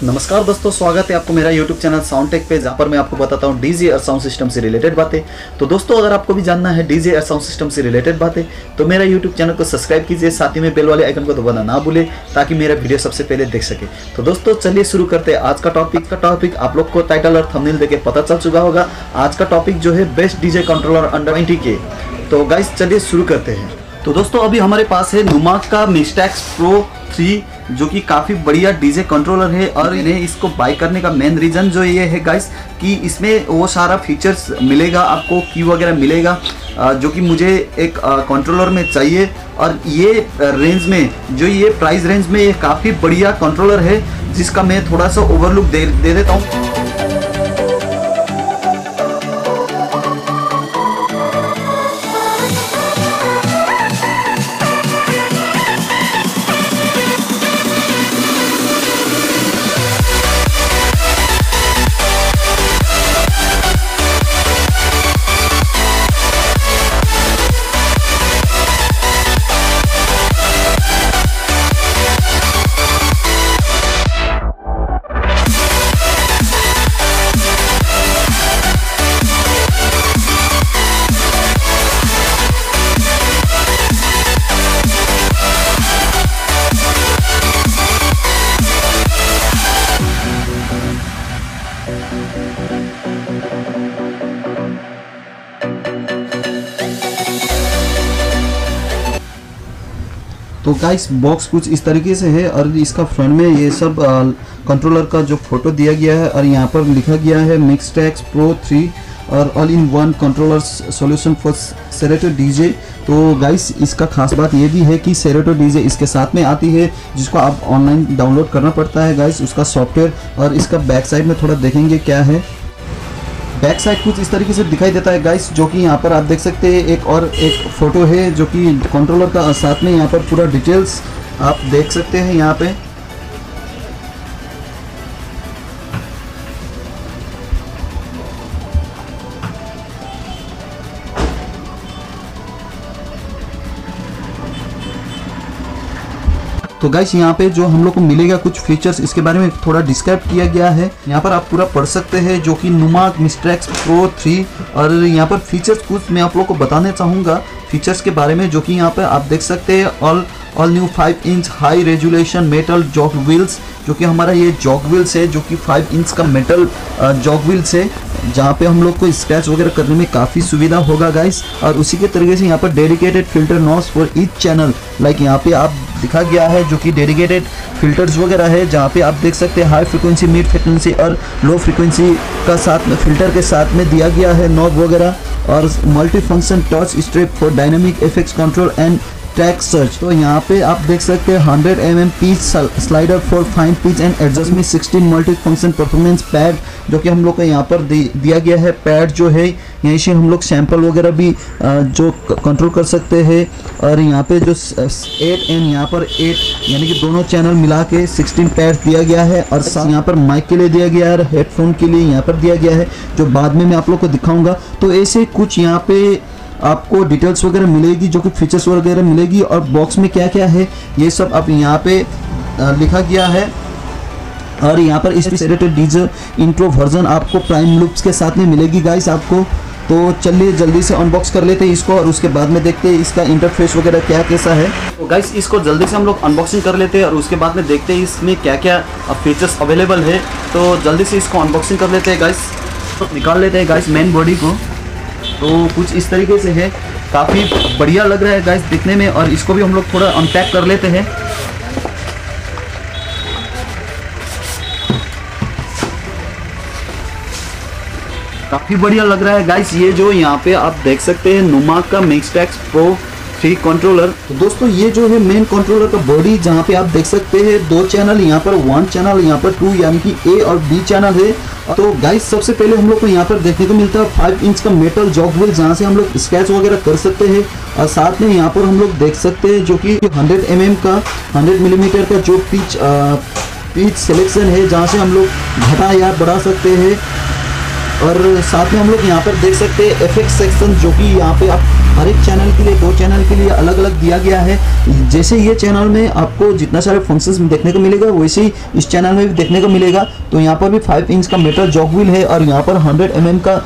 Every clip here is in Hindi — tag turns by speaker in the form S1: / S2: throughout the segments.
S1: नमस्कार दोस्तों, स्वागत है आपको मेरा YouTube चैनल साउंड टेक पे, जहाँ पर मैं आपको बताता हूँ डीजे और साउंड सिस्टम से रिलेटेड बातें। तो दोस्तों, अगर आपको भी जानना है डीजे और साउंड सिस्टम से रिलेटेड बातें तो मेरा YouTube चैनल को सब्सक्राइब कीजिए, साथ ही में बेल वाले आइकन को दबाना ना भूले ताकि मेरा वीडियो सबसे पहले देख सके। तो दोस्तों चलिए शुरू करते हैं आज का टॉपिक। आप लोग को टाइटल और थंबनेल देख के पता चल चुका होगा। आज का टॉपिक जो है best DJ controller under 20K। तो गाइस चलिए शुरू करते हैं। तो दोस्तों अभी हमारे पास है नुमाक का मिस्टैक्स प्रो 3, जो कि काफ़ी बढ़िया डीजे कंट्रोलर है। और इन्हें इसको बाय करने का मेन रीज़न जो ये है गाइस कि इसमें वो सारा फीचर्स मिलेगा, आपको की वगैरह मिलेगा जो कि मुझे एक कंट्रोलर में चाहिए। और ये रेंज में, जो ये प्राइस रेंज में, ये काफ़ी बढ़िया कंट्रोलर है जिसका मैं थोड़ा सा ओवरलुक दे देता हूँ। तो गाइस बॉक्स कुछ इस तरीके से है और इसका फ्रंट में ये सब कंट्रोलर का जो फोटो दिया गया है और यहाँ पर लिखा गया है मिस्टैक्स प्रो 3 और all in one controller solution for Serato DJ. तो गाइस इसका खास बात ये भी है कि सेरेटो डीजे इसके साथ में आती है, जिसको आप ऑनलाइन डाउनलोड करना पड़ता है गाइस उसका सॉफ्टवेयर। और इसका बैक साइड में थोड़ा देखेंगे क्या है। बैक साइड कुछ इस तरीके से दिखाई देता है गाइस, जो कि यहाँ पर आप देख सकते हैं एक फ़ोटो है जो कि कंट्रोलर का साथ में यहाँ पर पूरा डिटेल्स आप देख सकते हैं यहाँ पे। तो गाइस यहाँ पे जो हम लोग को मिलेगा कुछ फीचर्स, इसके बारे में थोड़ा डिस्क्राइब किया गया है। यहाँ पर आप पूरा पढ़ सकते हैं, जो कि नुमाक मिस्टैक्स प्रो 3। और यहाँ पर फीचर्स कुछ मैं आप लोग को बताने चाहूँगा फीचर्स के बारे में, जो कि यहाँ पे आप देख सकते हैं all new 5 inch high resolution metal jog wheels, जो कि हमारा ये जॉक व्हील्स है, जो कि 5 इंच का मेटल जॉक व्हील्स है, जहाँ पे हम लोग को स्क्रैच वगैरह करने में काफ़ी सुविधा होगा गाइस। और उसी के तरीके से यहाँ पर dedicated filter knobs for each channel, like यहाँ पे आप दिखा गया है जो कि डेडिकेटेड फिल्टर्स वगैरह है, जहाँ पे आप देख सकते हैं हाई फ्रिक्वेंसी, मिड फ्रिक्वेंसी और लो फ्रिक्वेंसी का साथ में फिल्टर के साथ में दिया गया है नॉब वगैरह। और multi function touch strip for dynamic effects control and track search. तो यहाँ पे आप देख सकते हैं 100 mm pitch slider for fine pitch and adjustment, 16 multi function performance pad, जो कि हम लोग को यहाँ पर दिया गया है। पैड जो है यहीं से हम लोग सैंपल वगैरह भी जो कंट्रोल कर सकते हैं। और यहाँ पे जो 8 एंड यहाँ पर 8 यानी कि दोनों चैनल मिला के 16 पैड दिया गया है। और यहाँ पर माइक के लिए दिया गया है, हेडफोन के लिए यहाँ पर दिया गया है, जो बाद में मैं आप लोग को दिखाऊंगा। तो ऐसे कुछ यहाँ पे आपको डिटेल्स वगैरह मिलेगी, जो कि फीचर्स वगैरह मिलेगी। और बॉक्स में क्या क्या है ये सब अब यहाँ पे लिखा गया है। और यहाँ पर इस सेरेटो डीजे इंट्रो वर्जन आपको प्राइम लूप्स के साथ में मिलेगी गाइस आपको। तो चलिए जल्दी से अनबॉक्स कर लेते हैं इसको और उसके बाद में देखते हैं इसका इंटरफेस वगैरह क्या कैसा है। तो गाइस इसको जल्दी से हम लोग अनबॉक्सिंग कर लेते हैं और उसके बाद में देखते हैं इसमें क्या क्या फीचर्स अवेलेबल है। तो जल्दी से इसको अनबॉक्सिंग कर लेते हैं गाइस। तो निकाल लेते हैं गाइस मेन बॉडी को। तो कुछ इस तरीके से है, काफ़ी बढ़िया लग रहा है गाइस दिखने में। और इसको भी हम लोग थोड़ा अनपैक कर लेते हैं। काफ़ी बढ़िया लग रहा है गाइस। ये जो यहाँ पे आप देख सकते हैं नुमाक का मिस्टैक्स प्रो 3 कंट्रोलर। तो दोस्तों ये जो है मेन कंट्रोलर का बॉडी, जहाँ पे आप देख सकते हैं 2 चैनल, यहाँ पर 1 चैनल, यहाँ पर 2 यानी कि A और B चैनल है। तो गाइस सबसे पहले हम लोग को यहाँ पर देखने को मिलता है 5 इंच का मेटल जॉक व्हील, जहाँ से हम लोग स्क्रैच वगैरह कर सकते हैं। और साथ में यहाँ पर हम लोग देख सकते हैं जो कि 100 mm का 100 मिलीमीटर का जो पिच सिलेक्शन है, जहाँ से हम लोग घटा या बढ़ा सकते हैं। और साथ में हम लोग यहाँ पर देख सकते हैं एफेक्ट सेक्शन, जो कि यहाँ पे आप हर एक चैनल के लिए, 2 चैनल के लिए अलग अलग दिया गया है। जैसे ये चैनल में आपको जितना सारे फंक्शंस देखने को मिलेगा वैसे ही इस चैनल में भी देखने को मिलेगा। तो यहाँ पर भी 5 इंच का मेटल जॉग व्हील है और यहाँ पर 100 mm का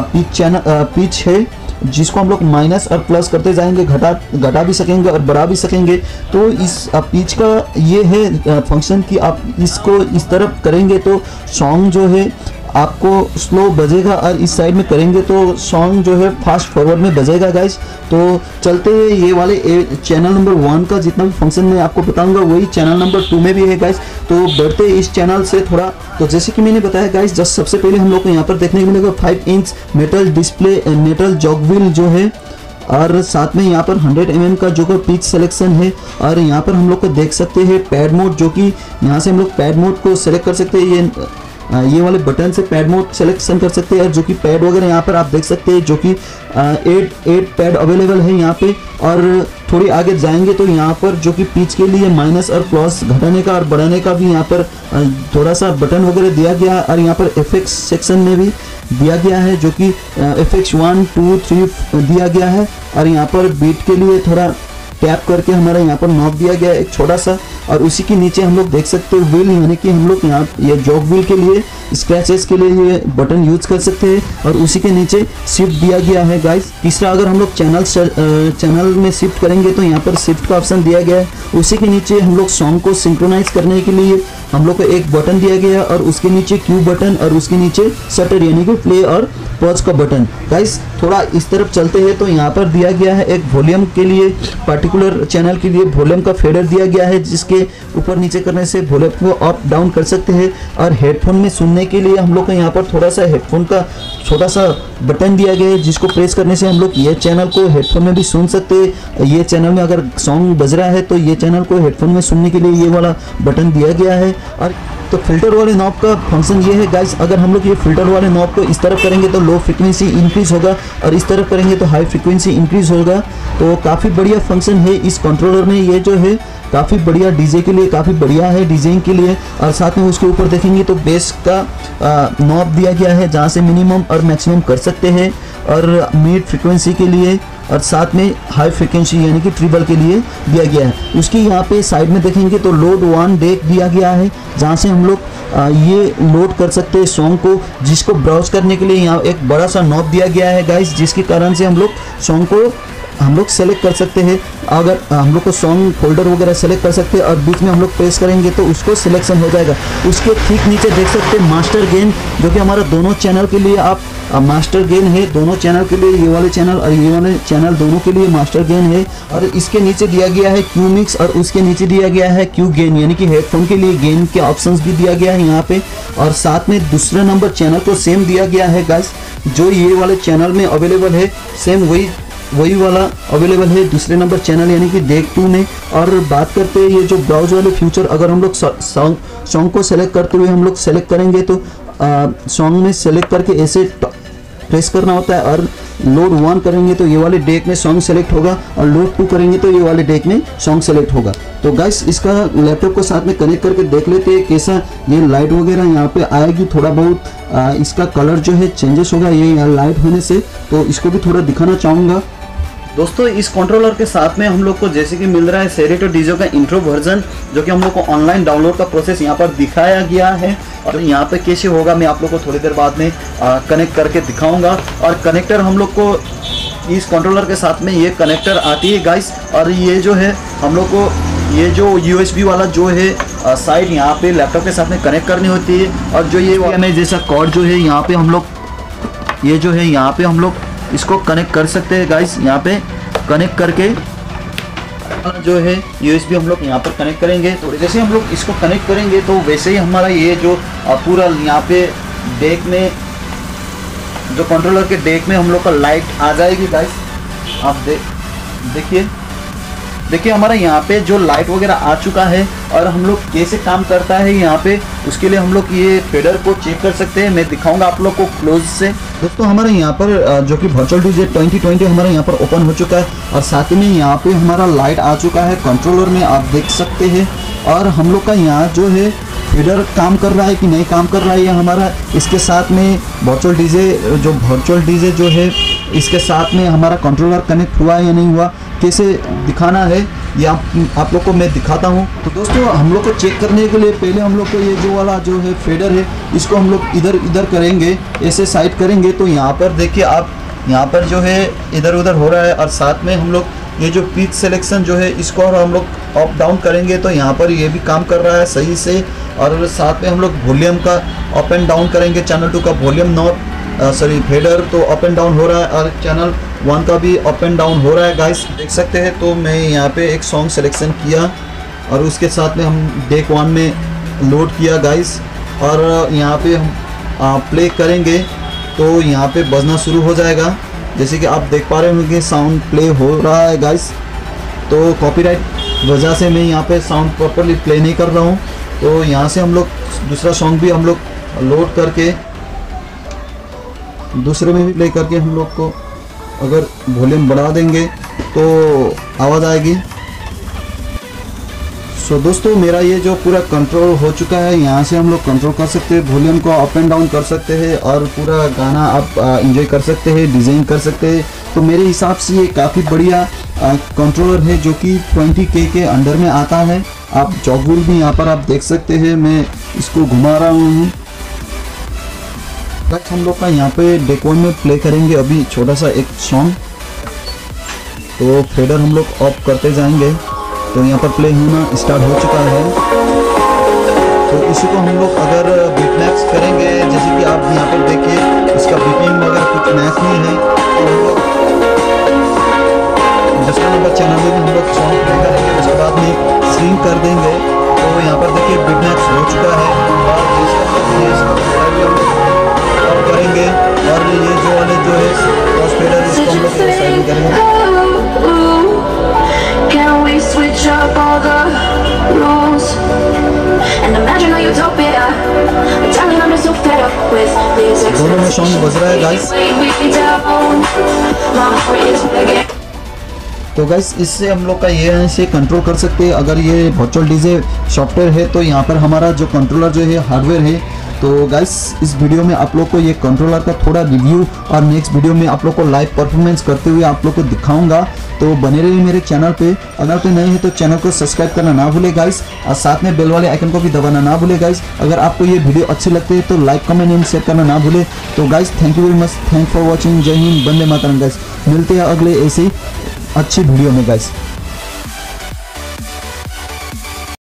S1: पिच है, जिसको हम लोग माइनस और प्लस करते जाएंगे, घटा भी सकेंगे और बढ़ा भी सकेंगे। तो इस पिच का ये है फंक्शन कि आप इसको इस तरफ करेंगे तो सॉन्ग जो है आपको स्लो बजेगा और इस साइड में करेंगे तो सॉन्ग जो है फास्ट फॉरवर्ड में बजेगा गाइस। तो चलते हैं ये वाले चैनल नंबर 1 का जितना भी फंक्शन मैं आपको बताऊंगा वही चैनल नंबर 2 में भी है गाइस। तो बढ़ते इस चैनल से थोड़ा, तो जैसे कि मैंने बताया गाइस, जस्ट सबसे पहले हम लोग को यहाँ पर देखने को मिलेगा 5 inch metal display, metal jog wheel जो है, और साथ में यहाँ पर 100 mm का जो पिच सिलेक्शन है। और यहाँ पर हम लोग को देख सकते हैं पैड मोड, जो कि यहाँ से हम लोग पैड मोड को सेलेक्ट कर सकते हैं। ये वाले बटन से पैड मोड सिलेक्शन कर सकते हैं, जो कि पैड वगैरह यहाँ पर आप देख सकते हैं, जो कि 8 पैड अवेलेबल है यहाँ पे। और थोड़ी आगे जाएंगे तो यहाँ पर जो कि पिच के लिए माइनस और प्लस घटाने का और बढ़ाने का भी यहाँ पर थोड़ा सा बटन वगैरह दिया गया है। और यहाँ पर एफएक्स सेक्शन में भी दिया गया है, जो कि एफएक्स 1, 2, 3 दिया गया है। और यहाँ पर बीट के लिए थोड़ा टैप करके हमारा यहाँ पर नॉब दिया गया है एक छोटा सा। और उसी के नीचे हम लोग देख सकते हैं व्हील, यानी कि हम लोग यहाँ ये जॉग व्हील के लिए, स्क्रैचेस के लिए ये बटन यूज कर सकते हैं। और उसी के नीचे शिफ्ट दिया गया है गाइस। तीसरा, अगर हम लोग चैनल में शिफ्ट करेंगे तो यहाँ पर शिफ्ट का ऑप्शन दिया गया है। उसी के नीचे हम लोग सॉन्ग को सिंक्रोनाइज करने के लिए हम लोग को एक बटन दिया गया है और उसके नीचे क्यू बटन और उसके नीचे शटर यानी कि प्ले और पॉज का बटन। गाइस थोड़ा इस तरफ चलते हैं तो यहाँ पर दिया गया है एक वॉल्यूम के लिए, पर्टिकुलर चैनल के लिए वॉल्यूम का फेडर दिया गया है, जिसके ऊपर नीचे करने से वॉल्यूम को अप डाउन कर सकते हैं। और हेडफोन में सुनने के लिए हम लोग को यहाँ पर थोड़ा सा हेडफोन का छोटा सा बटन दिया गया है, जिसको प्रेस करने से हम लोग ये चैनल को हेडफोन में भी सुन सकते हैं। ये चैनल में अगर सॉन्ग बज रहा है तो ये चैनल को हेडफोन में सुनने के लिए ये वाला बटन दिया गया है। और तो फिल्टर वाले नॉब का फंक्शन ये है गाइस, अगर हम लोग ये फिल्टर वाले नॉब को इस तरफ करेंगे तो लो फ्रीक्वेंसी इंक्रीज होगा और इस तरफ करेंगे तो हाई फ्रीक्वेंसी इंक्रीज होगा। तो काफ़ी बढ़िया फंक्शन है इस कंट्रोलर में, ये जो है काफ़ी बढ़िया डीजे के लिए काफ़ी बढ़िया है, डीजेइंग के लिए। और साथ में उसके ऊपर देखेंगे तो बेस का नॉब दिया गया है, जहाँ से मिनिमम और मैक्सिमम कर सकते हैं, और मिड फ्रीक्वेंसी के लिए और साथ में हाई फ्रीक्वेंसी यानी कि ट्रिबल के लिए दिया गया है। उसके यहाँ पे साइड में देखेंगे तो लोड 1 डेक दिया गया है, जहाँ से हम लोग ये लोड कर सकते हैं सॉन्ग को, जिसको ब्राउज करने के लिए यहाँ एक बड़ा सा नॉब दिया गया है गाइस, जिसके कारण से हम लोग सॉन्ग को हम लोग सेलेक्ट कर सकते हैं। अगर हम लोग को सॉन्ग फोल्डर वगैरह सेलेक्ट कर सकते हैं और बीच में हम लोग प्रेस करेंगे तो उसको सिलेक्शन हो जाएगा। उसके ठीक नीचे देख सकते हैं मास्टर गेन, जो कि हमारा दोनों चैनल के लिए आप मास्टर गेन है, दोनों चैनल के लिए, ये वाले चैनल और ये वाले चैनल दोनों के लिए मास्टर गेन है। और इसके नीचे दिया गया है क्यू मिक्स और उसके नीचे दिया गया है क्यू गेन, यानी कि हेडफोन के लिए गेन के ऑप्शंस भी दिया गया है यहाँ पे। और साथ में दूसरे नंबर चैनल को सेम दिया गया है गाइस, जो ये वाले चैनल में अवेलेबल है, सेम वही वाला अवेलेबल है दूसरे नंबर चैनल यानी कि डेक 2 में। और बात करते हैं ये जो ब्राउज वाले फ्यूचर, अगर हम लोग सॉन्ग को सेलेक्ट करते हुए हम लोग सेलेक्ट करेंगे तो सॉन्ग में सेलेक्ट करके ऐसे प्रेस करना होता है, और लोड 1 करेंगे तो ये वाले डेक में सॉन्ग सेलेक्ट होगा और लोड 2 करेंगे तो ये वाले डेक में सॉन्ग सेलेक्ट होगा। तो गाइस इसका लैपटॉप को साथ में कनेक्ट करके देख लेते हैं कैसा ये लाइट वगैरह यहाँ पे आएगी। थोड़ा बहुत इसका कलर जो है चेंजेस होगा ये लाइट होने से, तो इसको भी थोड़ा दिखाना चाहूँगा। दोस्तों इस कंट्रोलर के साथ में हम लोग को जैसे कि मिल रहा है सेरेटो डीजो का इंट्रो वर्जन, जो कि हम लोग को ऑनलाइन डाउनलोड का प्रोसेस यहाँ पर दिखाया गया है। और यहाँ पे कैसे होगा मैं आप लोग को थोड़ी देर बाद में कनेक्ट करके दिखाऊंगा। और कनेक्टर हम लोग को इस कंट्रोलर के साथ में ये कनेक्टर आती है गाइस, और ये जो है हम लोग को ये जो USB वाला जो है साइड यहाँ पे लैपटॉप के साथ में कनेक्ट करनी होती है। और जो ये हमें जैसा कॉर्ड जो है यहाँ पे हम लोग ये जो है यहाँ पे हम लोग इसको कनेक्ट कर सकते हैं गाइस। यहाँ पे कनेक्ट करके जो है USB हम लोग यहाँ पर कनेक्ट करेंगे। तो जैसे हम लोग इसको कनेक्ट करेंगे तो वैसे ही हमारा ये जो पूरा यहाँ पे डेक में जो कंट्रोलर के डेक में हम लोग का लाइट आ जाएगी गाइस। आप देखिए हमारा यहाँ पे जो लाइट वगैरह आ चुका है। और हम लोग कैसे काम करता है यहाँ पे, उसके लिए हम लोग ये फेडर को चेक कर सकते हैं। मैं दिखाऊंगा आप लोग को क्लोज से। दोस्तों हमारे यहाँ पर जो कि वर्चुअल डीजे 2020 हमारे यहाँ पर ओपन हो चुका है, और साथ में यहाँ पे हमारा लाइट आ चुका है कंट्रोलर में, आप देख सकते हैं। और हम लोग का यहाँ जो है फेडर काम कर रहा है कि नहीं काम कर रहा है ये हमारा, इसके साथ में वर्चुअल डीजे जो है इसके साथ में हमारा कंट्रोलर कनेक्ट हुआ है या नहीं हुआ, कैसे दिखाना है ये आप लोग को मैं दिखाता हूँ। तो दोस्तों हम लोग को चेक करने के लिए पहले हम लोग को ये जो वाला जो है फेडर है इसको हम लोग इधर करेंगे, ऐसे साइड करेंगे। तो यहाँ पर देखिए आप, यहाँ पर जो है इधर उधर हो रहा है, और साथ में हम लोग ये जो पिच सिलेक्शन जो है इसको हम लोग अप डाउन करेंगे तो यहाँ पर ये भी काम कर रहा है सही से। और साथ में हम लोग वॉल्यूम का अप एंड डाउन करेंगे, चैनल 2 का वॉल्यूम फेडर तो अप एंड डाउन हो रहा है, और चैनल 1 का भी अप एंड डाउन हो रहा है गाइस, देख सकते हैं। तो मैं यहाँ पे एक सॉन्ग सिलेक्शन किया और उसके साथ में हम डेक 1 में लोड किया गाइस, और यहाँ पे हम प्ले करेंगे तो यहाँ पे बजना शुरू हो जाएगा। जैसे कि आप देख पा रहे होंगे साउंड प्ले हो रहा है गाइस। तो कॉपीराइट वजह से मैं यहाँ पे साउंड प्रॉपरली प्ले नहीं कर रहा हूँ। तो यहाँ से हम लोग दूसरा सॉन्ग भी हम लोग लोड करके दूसरे में भी प्ले करके हम लोग को अगर वॉल्यूम बढ़ा देंगे तो आवाज़ आएगी। सो दोस्तों मेरा ये जो पूरा कंट्रोल हो चुका है, यहाँ से हम लोग कंट्रोल कर सकते हैं, वॉल्यूम को अप एंड डाउन कर सकते हैं और पूरा गाना आप एंजॉय कर सकते हैं, डिज़ाइन कर सकते हैं। तो मेरे हिसाब से ये काफ़ी बढ़िया कंट्रोलर है जो कि 20K के अंडर में आता है। आप जॉगुल भी यहाँ पर आप देख सकते हैं, मैं इसको घुमा रहा हूँ। हम लोग का यहाँ पे डेक 1 में प्ले करेंगे अभी छोटा सा एक सॉन्ग। तो फेडर हम लोग ऑफ करते जाएंगे तो यहाँ पर प्ले होना स्टार्ट हो चुका है। तो इसी को हम लोग अगर बीट मैच करेंगे, जैसे कि आप यहाँ पर देखिए इसका बीटिंग अगर कुछ मैच नहीं है तो हम लोग दूसरा नंबर चैनल में भी हम लोग सॉन्ग प्ले करेंगे, उसके बाद में स्विंग कर देंगे। तो यहाँ पर देखिए बीट मैच हो चुका है और करेंगे, और ये जो वाले जो है क्रॉस फेडर इसको हम लोग साइड में करेंगे।
S2: Can we switch up all the rules and imagine a utopia? Darling, I'm just so fed up with these
S1: दोनों में सॉन्ग बज रहा है गाइस। तो गाइस इससे हम लोग का ये ऐसे कंट्रोल कर सकते हैं। अगर ये वर्चुअल डीजे सॉफ्टवेयर है तो यहाँ पर हमारा जो कंट्रोलर जो है हार्डवेयर है। तो गाइस इस वीडियो में आप लोग को ये कंट्रोलर का थोड़ा रिव्यू और नेक्स्ट वीडियो में आप लोग को लाइव परफॉर्मेंस करते हुए आप लोग को दिखाऊंगा। तो बने रहिए मेरे चैनल पे। अगर कोई नए हैं तो चैनल को सब्सक्राइब करना ना भूले गाइस, और साथ में बेल वाले आइकन को भी दबाना ना भूले गाइस। अगर आपको ये वीडियो अच्छे लगते हैं तो लाइक कमेंट एंड शेयर करना ना भूले। तो guys thank you very much, thank for watching. जय हिंद, वंदे मातरम गाइस। मिलते हैं अगले ऐसी अच्छी वीडियो में गाइस।